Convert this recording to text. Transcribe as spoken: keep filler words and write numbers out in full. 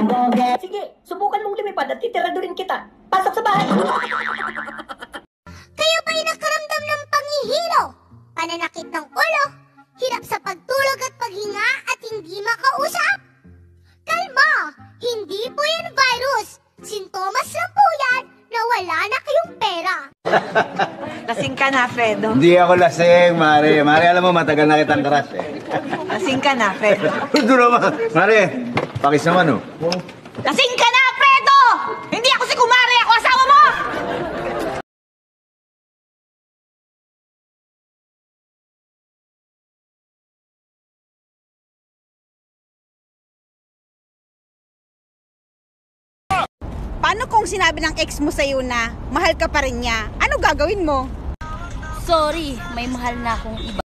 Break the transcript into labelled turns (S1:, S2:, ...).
S1: Sige, subukan mong lumipad at titiradurin kita. Pasok sa bahay.
S2: Kayo ba'y nakaramdam ng pangihilo, pananakit ng ulo, hirap sa pagtulog at paghinga at hindi makausap? Kalma! Hindi po yan virus. Sintomas lang po yan na wala na kayong pera.
S3: Lasing ka na, Fredo.
S4: Hindi ako lasing, Mare. Mare, alam mo, matagal na kitang crush eh.
S3: Lasing ka na, Fredo.
S4: Ito naman. Mare, pakis naman oh.
S3: Lasing ka na, Fredo! Hindi ako si Kumare, ako asawa mo! Paano kung sinabi ng ex mo sa'yo na mahal ka pa rin niya? Ano gagawin mo?
S5: Sorry, may mahal na akong iba.